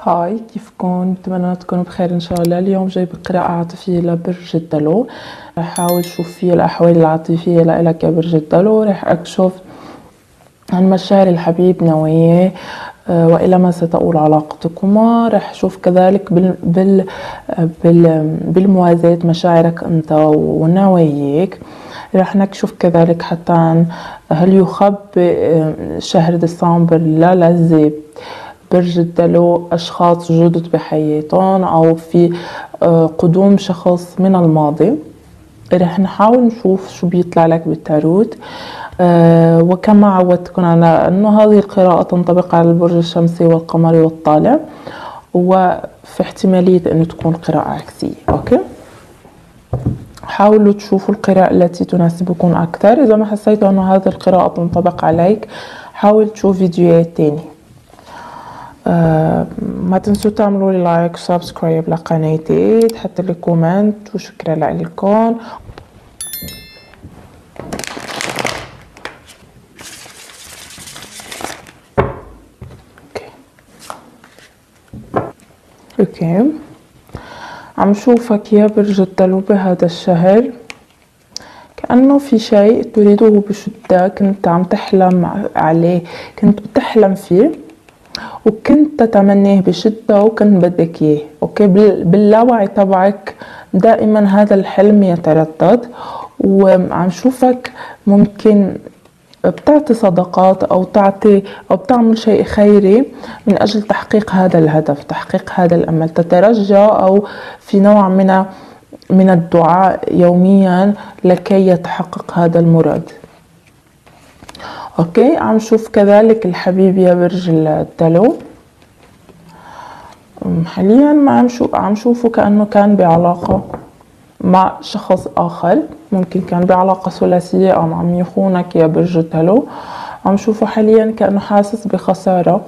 هاي، كيفكن؟ بتمنى تكونوا بخير ان شاء الله. اليوم جاي بقراءة عاطفية لبرج الدلو. رح احاول شوف فيه الاحوال العاطفية لإلك يا برج الدلو. رح اكشف عن مشاعر الحبيب نواياه والى ما ستؤول علاقتكما. رح اشوف كذلك بالموازاة مشاعرك انت ونواياك. رح نكشف كذلك حتى عن هل يخبئ شهر ديسمبر للذة برج الدلو أشخاص جدد بحياتهم أو في قدوم شخص من الماضي. رح نحاول نشوف شو بيطلع لك بالتاروت. وكما عودتكم على أنه هذه القراءة تنطبق على البرج الشمسي والقمري والطالع، وفي احتمالية أنه تكون قراءة عكسية. أوكي، حاولوا تشوفوا القراءة التي تناسبكم أكثر. إذا ما حسيتوا أنه هذه القراءة تنطبق عليك، حاول تشوف فيديوهات تاني. ما تنسوا تعملوا لي لايك وسبسكرايب لقناتي، تحطوا لي كومنت، وشكرا لكم. اوكي، عم شوفك يا برج الدلو بهذا الشهر كأنه في شيء تريده بشدة، كنت عم تحلم عليه، كنت بتحلم فيه وكنت تتمنيه بشدة وكنت بدك اياه. اوكي، باللاوعي تبعك دائما هذا الحلم يتردد، وعم شوفك ممكن بتعطي صدقات او بتعمل شيء خيري من اجل تحقيق هذا الهدف، تحقيق هذا الامل، تترجى او في نوع من الدعاء يوميا لكي يتحقق هذا المراد. اوكي، عم شوف كذلك الحبيب يا برج الدلو حاليا ما عم شوفه كأنه كان بعلاقة مع شخص آخر، ممكن كان بعلاقة ثلاثية أو عم يخونك يا برج الدلو. عم شوفه حاليا كأنه حاسس بخسارة،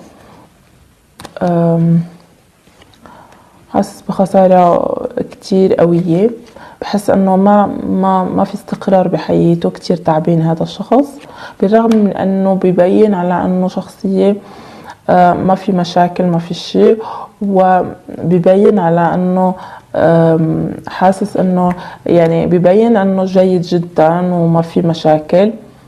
حاسس بخسارة كتير قوية، بحس انه ما في استقرار بحياته، كتير تعبان هذا الشخص، بالرغم من انه بيبين على انه شخصية ما في مشاكل، ما في شيء، وبيبين على انه حاسس انه يعني بيبين انه جيد جدا وما في مشاكل،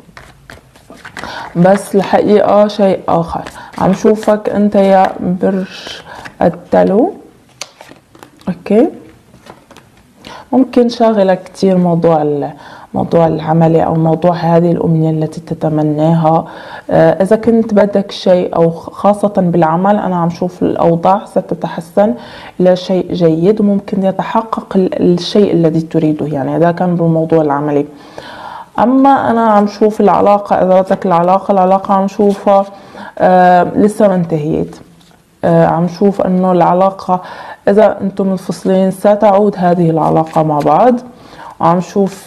بس الحقيقة شيء اخر. عم شوفك انت يا برج الدلو، اوكي، ممكن شاغلك كتير موضوع العملي او موضوع هذه الامنية التي تتمناها. اذا كنت بدك شيء او خاصة بالعمل، انا عم شوف الاوضاع ستتحسن الى شيء جيد، وممكن يتحقق الشيء الذي تريده، يعني اذا كان بالموضوع العملي. اما انا عم شوف العلاقة، اذا بدك العلاقة عم شوفها لسه ما انتهيت. عم شوف انه العلاقة اذا انتم منفصلين ستعود هذه العلاقة مع بعض، وعم شوف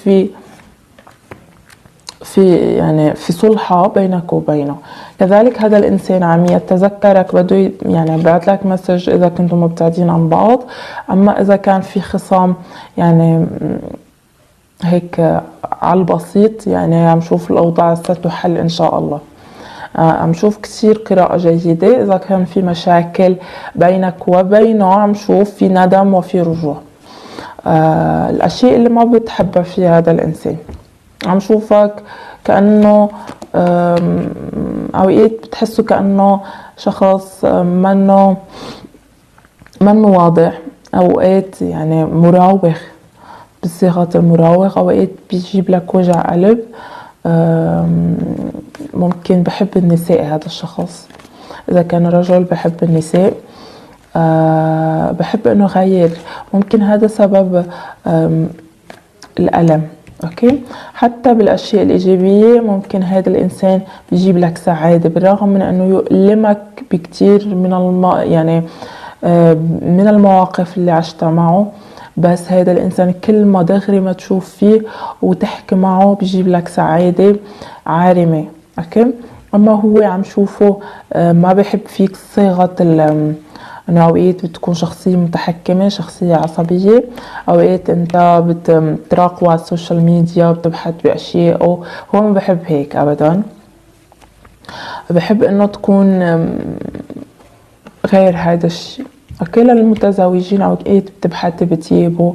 في صلحة بينك وبينه. كذلك هذا الانسان عم يتذكرك، بده يعني بعت لك مسج اذا كنتم مبتعدين عن بعض. اما اذا كان في خصام يعني هيك على البسيط، يعني عم شوف الاوضاع ستحل ان شاء الله. عم شوف كتير قراءة جيدة. إذا كان في مشاكل بينك وبينه، عم شوف في ندم وفي رجوع. الأشياء اللي ما بتحبها في هذا الإنسان، عم شوفك كأنه أوقات بتحسه كأنه شخص منه واضح، أوقات يعني مراوغ، بصيغة المراوغ، أوقات بيجيب لك وجع قلب. ممكن بحب النساء هذا الشخص، إذا كان رجل بحب النساء. بحب إنه غير، ممكن هذا سبب الألم. أوكي، حتى بالأشياء الإيجابية ممكن هذا الإنسان بيجيب لك سعادة، بالرغم من إنه يؤلمك بكتير من المواقف اللي عشتها معه. بس هذا الإنسان كل ما دغري ما تشوف فيه وتحكي معه بيجيب لك سعادة عارمة. أوكي، أما هو عم شوفه ما بحب فيك صيغة أنه أوقات بتكون شخصية متحكمة، شخصية عصبية، أوقات أنت بتراقبه على السوشيال ميديا وبتبحث بأشياء، هو ما بحب هيك أبدا. بحب أنه تكون غير هذا الشيء. اوكي. للمتزوجين او بتبحثي بتجيبه،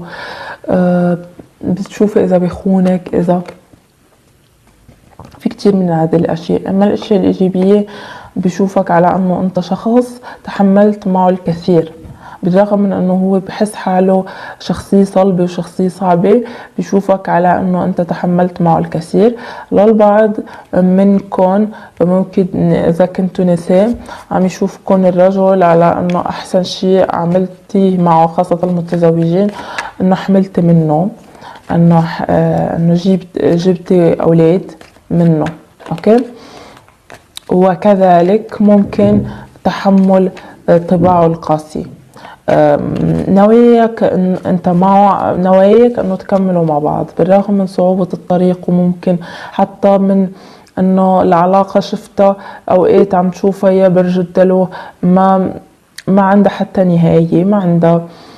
بتشوفي اذا بيخونك، اذا في كتير من هذه الاشياء. اما الاشياء الايجابيه بشوفك على انه انت شخص تحملت معه الكثير، بالرغم من انه هو بحس حاله شخصية صلبة وشخصية صعبة، بشوفك على انه انت تحملت معه الكثير. للبعض منكم ممكن اذا كنتوا نساء عم يشوفكم الرجل على انه احسن شيء عملتيه معه، خاصة المتزوجين، انه حملت منه، انه جبتي اولاد منه. اوكي. وكذلك ممكن تحمل طباعه القاسي. نواياك انت معه، نواياك انه تكملوا مع بعض بالرغم من صعوبة الطريق، وممكن حتى من انه العلاقة شفتها اوقات عم تشوفها يا برج الدلو ما عندها حتى نهاية، ما عندها،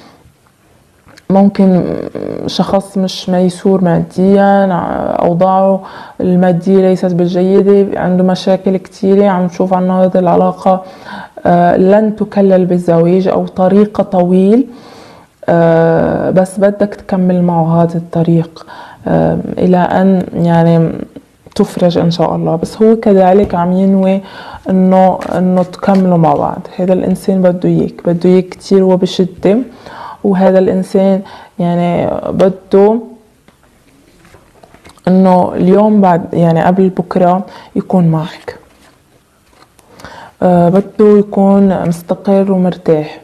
ممكن شخص مش ميسور ماديا، اوضاعه المادية ليست بالجيدة، عنده مشاكل كتيرة، عم نشوف عنه هذه العلاقة لن تكلل بالزواج او طريقة طويل، بس بدك تكمل معه هذا الطريق الى ان يعني تفرج ان شاء الله. بس هو كذلك عم ينوي انه تكملوا مع بعض. هذا الانسان بده اياك كتير وبشدة، وهذا الانسان يعني بده انه اليوم بعد يعني قبل بكرة يكون معك، بده يكون مستقر ومرتاح.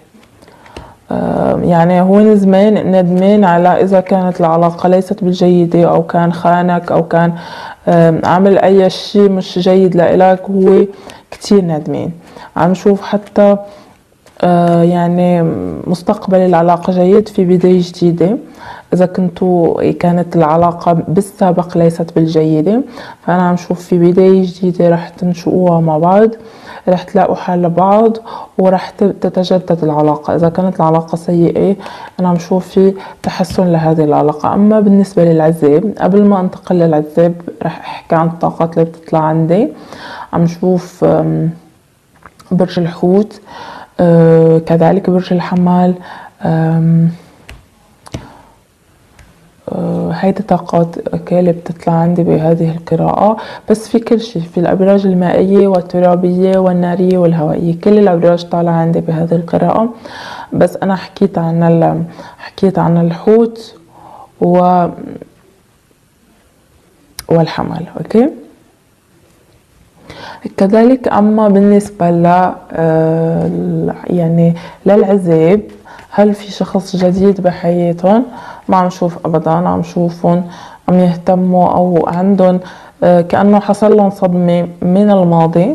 يعني هو زمان ندمان على إذا كانت العلاقة ليست بالجيدة، أو كان خانك، أو كان عمل أي شيء مش جيد لإلك، هو كتير ندمان. عم شوف حتى يعني مستقبل العلاقة جيد، في بداية جديدة. إذا كانت العلاقة بالسابق ليست بالجيدة، فأنا عم شوف في بداية جديدة رح تنشؤوها مع بعض، رح تلاقوا حل لبعض، ورح تتجدد العلاقة. إذا كانت العلاقة سيئة أنا عم شوف في تحسن لهذه العلاقة. أما بالنسبة للعزاب، قبل ما انتقل للعزاب رح أحكي عن الطاقات اللي بتطلع عندي. عم شوف برج الحوت، كذلك برج الحمل. هيدي طاقات اللي بتطلع عندي بهذه القراءة. بس في كل شيء، في الأبراج المائية والترابية والنارية والهوائية، كل الأبراج طالعة عندي بهذه القراءة. بس أنا حكيت عن الحوت والحمل. أوكي. كذلك أما بالنسبة يعني للعزاب، هل في شخص جديد بحياتهم؟ ما عم شوف أبدا. عم شوفهم عم يهتموا أو عندهم كأنه حصل لهم صدمة من الماضي،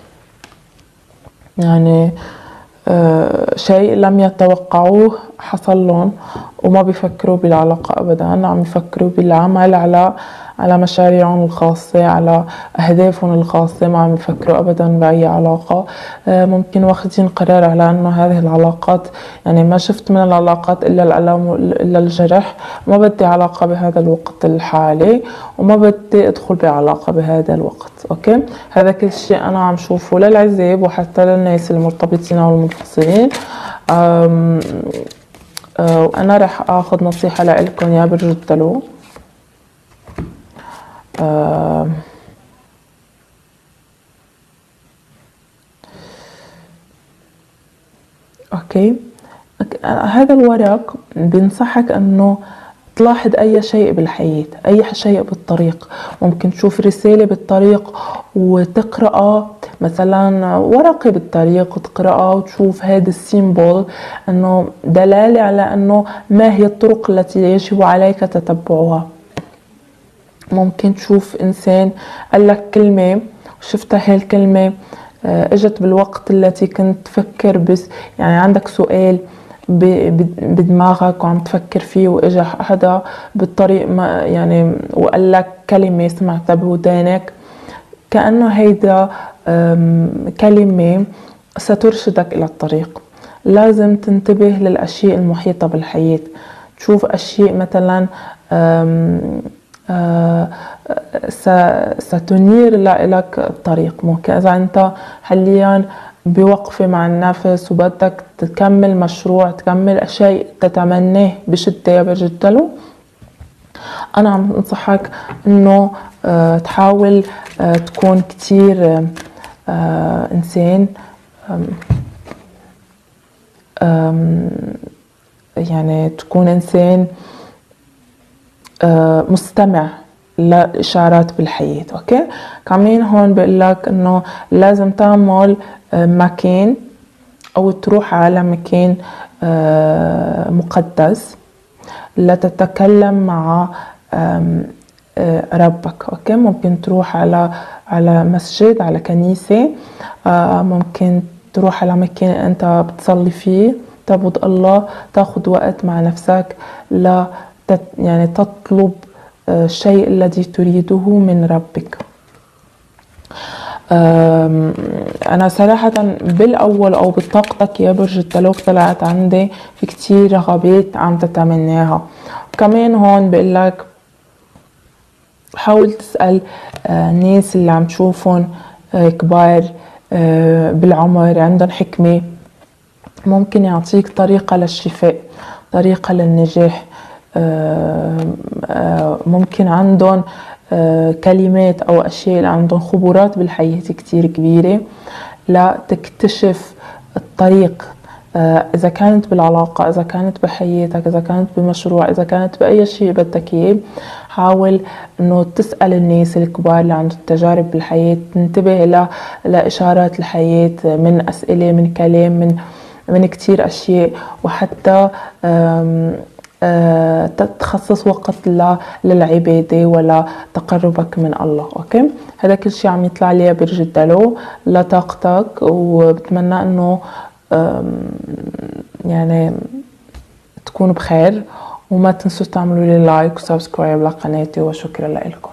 يعني شيء لم يتوقعوه حصل لهم، وما بيفكروا بالعلاقة أبدا. عم يفكروا بالعمل على مشاريعهم الخاصة، على أهدافهم الخاصة، ما عم يفكروا أبدا بأي علاقة. ممكن واخدين قرار على أنه هذه العلاقات، يعني ما شفت من العلاقات إلا الألم إلا الجرح، ما بدي علاقة بهذا الوقت الحالي، وما بدي أدخل بعلاقة بهذا الوقت. أوكي. هذا كل شيء أنا عم شوفه للعزاب، وحتى للناس المرتبطين أو المنفصلين. وأنا رح أخذ نصيحة لإلكم يا برج الدلو. اوكي. هذا الورق بنصحك انه تلاحظ اي شيء بالحياة، اي شيء بالطريق. ممكن تشوف رسالة بالطريق وتقرأها، مثلا ورقة بالطريق وتقرأها وتشوف هذا السيمبول انه دلالة على انه ما هي الطرق التي يجب عليك تتبعها. ممكن تشوف إنسان قال لك كلمة، شفتها هاي الكلمة اجت بالوقت التي كنت تفكر، بس يعني عندك سؤال بدماغك وعم تفكر فيه، واجا حدا بالطريق ما يعني وقال لك كلمة سمعتها بودانك، كأنه هيدا كلمة سترشدك إلى الطريق. لازم تنتبه للأشياء المحيطة بالحياة، تشوف أشياء مثلا ستنير لك الطريق. ممكن إذا أنت حاليا بوقفة مع النفس وبدك تكمل مشروع، تكمل شيء تتمناه بشدة يا برج الدلو، أنا عم أنصحك إنه تحاول تكون كتير إنسان يعني تكون إنسان مستمع لإشارات بالحياة. أوكي، كمان هون بقول لك إنه لازم تعمل مكان أو تروح على مكان مقدس لتتكلم مع ربك. أوكي، ممكن تروح على مسجد، على كنيسة، ممكن تروح على مكان أنت بتصلي فيه، تعبد الله، تاخد وقت مع نفسك يعني تطلب الشيء الذي تريده من ربك. أنا صراحة بالأول أو بطاقتك يا برج الدلو طلعت عندي في كتير رغبات عم تتمناها. كمان هون بقلك حاول تسأل الناس اللي عم تشوفهم كبار بالعمر، عندهم حكمة، ممكن يعطيك طريقة للشفاء، طريقة للنجاح، ممكن عندهم كلمات أو أشياء، عندهم خبرات بالحياة كتير كبيرة لا تكتشف الطريق، إذا كانت بالعلاقة، إذا كانت بحياتك، إذا كانت بمشروع، إذا كانت بأي شيء بدك إياه. حاول إنه تسأل الناس الكبار اللي عندهم تجارب بالحياة، تنتبه لإشارات الحياة من أسئلة، من كلام، من كتير أشياء، وحتى تخصص وقت للعبادة ولا تقربك من الله. أوكي، هذا كل شيء عم يطلع لي برج الدلو لطاقتك، وبتمنى إنه يعني تكونوا بخير، وما تنسوا تعملوا لي لايك وسبسكرايب لقناتي، وشكرا لكم.